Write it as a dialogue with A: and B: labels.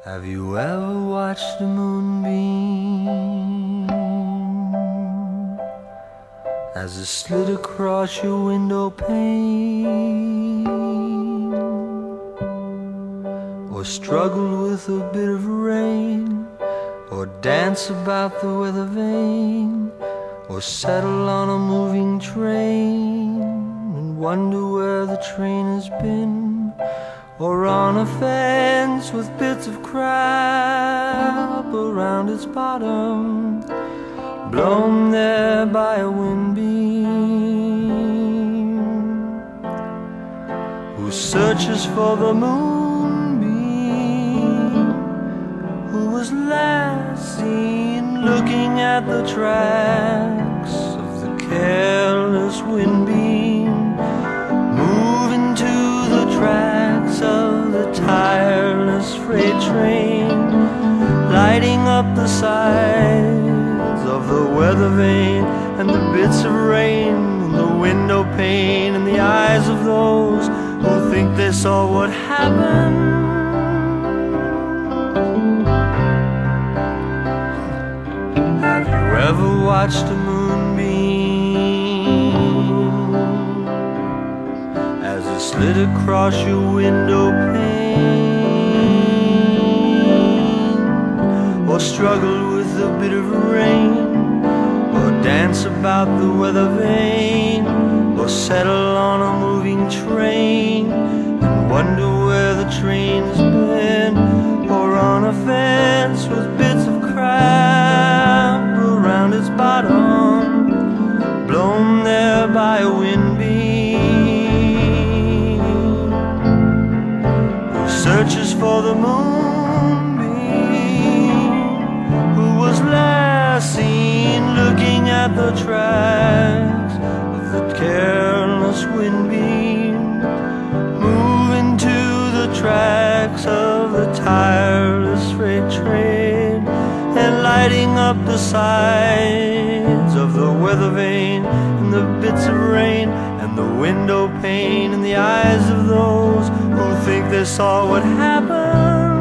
A: Have you ever watched a moonbeam as it slid across your window pane, or struggled with a bit of rain, or dance about the weather vane, or settle on a moving train and wonder where the train has been, or on a fence with bits of crap around its bottom, blown there by a wind beam, who searches for the moonbeam, who was last seen looking at the tracks of the careless wind beam, moving to the tracks of the tireless freight train, lighting up the sides of the weather vane, and the bits of rain in the window pane, and the eyes of those who think they saw what happened. Have you ever watched a moonbeam as it slid across your window pane, or struggled with a bit of rain, or dance about the weather vane, or settle on a moving train and wonder where the train's been, or on a fence with bits of crap around its bottom, blown there by a wind beam, who searches for the moonbeam, who was last seen looking at the tracks of the careless wind beam, moving to the tracks of the tireless freight train, and lighting up the sides of the weather vane, and the bits of rain and the window pane, and the eyes of those who think they saw what happened.